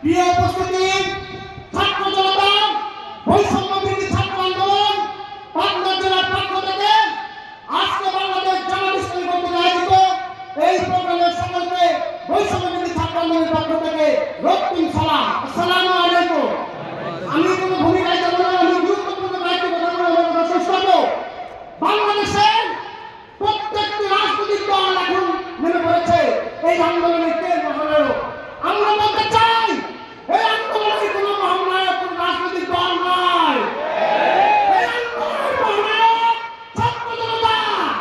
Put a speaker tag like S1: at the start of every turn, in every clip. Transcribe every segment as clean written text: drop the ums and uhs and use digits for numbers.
S1: প্রিয় উপস্থিতি, ছাত্র জনতা, বৈষম্য বিরোধী ছাত্র আন্দোলন পাবনা জেলার পক্ষ থেকে আজকে বাংলাদেশ জামাত ইসলামী কর্তৃক আয়োজিত এই প্রোগ্রামে সকলকে বৈষম্য বিরোধী ছাত্র আন্দোলনের পক্ষ থেকে রক্তিম সালাম। আসসালামু আলাইকুম। আমি কোনো ভূমিকায় যাব না, আমি গুরুত্বপূর্ণ দায়িত্ব কথা বলার চেষ্টা করব। বাংলাদেশের প্রত্যেকটি রাজনৈতিক দল এখন নেমে পড়েছে এই আন্দোলনের কে মহানায়ক। আমরা বলতে চাই এই আন্দোলনের কোনো মহানায়ক কোন রাজনৈতিক দল নয়। এই আন্দোলনের মহানায়ক ছাত্র জনতা।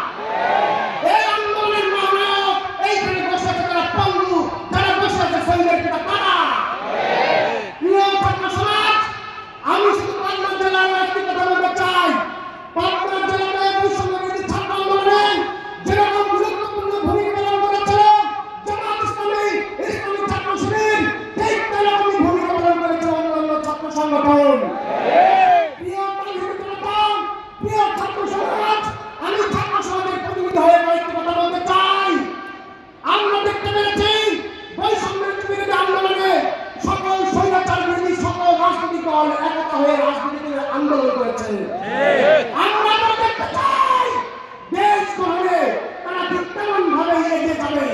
S1: এই আন্দোলনের মহানায়ক এইখানে বসে আছে যারা পঙ্গু, যারা বসে আছে শহীদের পিতা তারা। প্রিয় ছাত্র সমাজ, আমি শুধু পাবনা জেলার একটি কথা বলতে চাই। পাবনা জেলাতে বৈষম্য বিরোধী ছাত্র আন্দোলনে যেরকম গুরুত্বপূর্ণ ভূমিকা পালন করেছে জামাত ইসলামী, ইসলামী ছাত্র শিবির, ঠিক তেমনই ভূমিকা পালন করেছে অন্যান্য ছাত্র সংগঠন। প্রিয় জনতা, প্রিয় ছাত্র সমাজ, আমি ছাত্র সমাজের প্রতিনিধি হয়ে কয়েকটি কথা বলতে চাই। আমরা দেখতে পেরেছি বৈষম্য বিরোধী আন্দোলনে সকল স্বৈরাচার বিরোধী সকল রাজনৈতিক দল একতা হয়ে রাজনৈতিক আন্দোলন করেছে। আমরা দেখতে চাই দেশ গঠনে তারা ঠিক তেমন ভাবে এগিয়ে যাবে।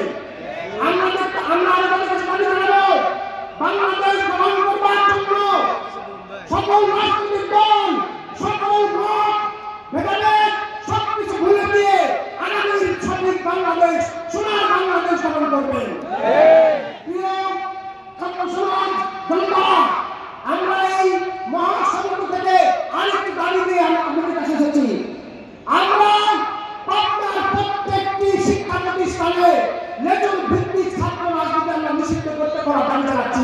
S1: আমরা আমাদের কাছে দাবি জানাবো, বাংলাদেশ গ্রহণ করবার জন্য সকল রাজনৈতিক দল, সকল মত ভেদাভেদ সবকিছু ভুলে দিয়ে আগামী সঠিক বাংলাদেশ, সোনার বাংলাদেশ গঠন করবেন। প্রিয় ছাত্র সমাজ, জনতা, আমরা এই মহাসংগঠন থেকে আরেকটি দাবি নিয়ে আপনাদের কাছে এসেছি। আমরা পাবনার প্রত্যেকটি শিক্ষা প্রতিষ্ঠানে লেজন ভিত্তিক ছাত্র রাজনীতি আমরা নিষিদ্ধ করতে করার দাবি জানাচ্ছি।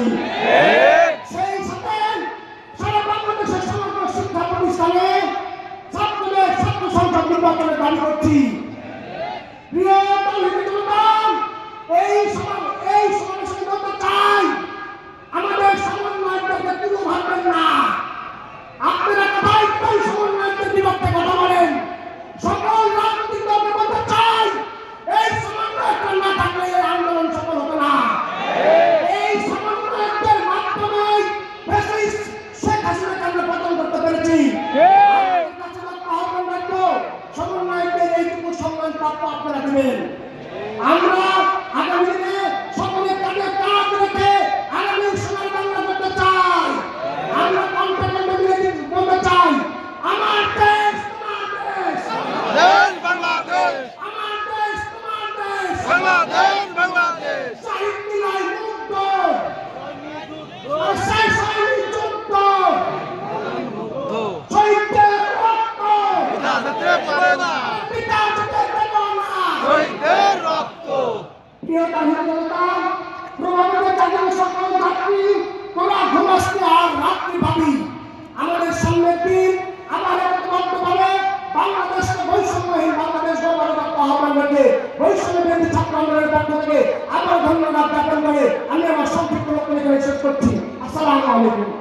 S1: সেই সাথে সারা বাংলাদেশের সমগ্র শিক্ষা প্রতিষ্ঠানে ছাত্রদের ছাত্র সংসদ নির্বাচনের দাবি করছি। প্রিয় জনতা, এই সমাবেশে বলতে চাই, আমাদের সমন্বয়কদেরকে তুলে ভাববেন না। আপনারা দায়িত্বই সমন্বয়কদের বিপক্ষে কথা বলেন। সকল রাজনৈতিক দলকে বলতে চাই, এই সমন্বয়কটা না থাকলে এই আন্দোলন সফল হতো না। এই সমন্বয়কদের মাধ্যমেই ফ্যাসিস্ট শেখ হাসিনাকে আমরা পতন করতে পেরেছি। আহ্বান রাখবো, সমন্বয়কদের এইটুকু সম্মান প্রাপ্য আপনারা দেবেন। আমরা আগামী দিনে সকলের কাছে কাজ রেখে আগামী সোনার বাংলা করতে চাই। আমরা বলতে চাই, আমার দেশ তোমার দেশ,
S2: বাংলাদেশ,
S1: আমার দেশ তোমার দেশ,
S2: বাংলাদেশ, বাংলাদেশ,
S1: শহীদ মিলাই মুক্ত, শেষ হয়নি যুদ্ধ, শহীদদের রক্ত
S2: পিতা যেতে পারে না,
S1: পিতা যেতে দেব না,
S2: শহীদদের রক্ত।
S1: প্রিয় জনতা, প্রভাবিত জাতির সকল যাত্রী, তোরা ঘুমাসতে আর রাত্রি ভাবি। আমাদের সামনের দিন আবার ঐক্যবদ্ধভাবে বাংলাদেশকে বৈষম্যহীন বাংলাদেশ গড়বার আহ্বান রেখে বৈষম্য বিরোধী ছাত্র আন্দোলনের পক্ষ থেকে আবার ধন্যবাদ জ্ঞাপন করে আমি আমার সংক্ষিপ্ত বক্তব্য শেষ করছি। আসসালামু আলাইকুম।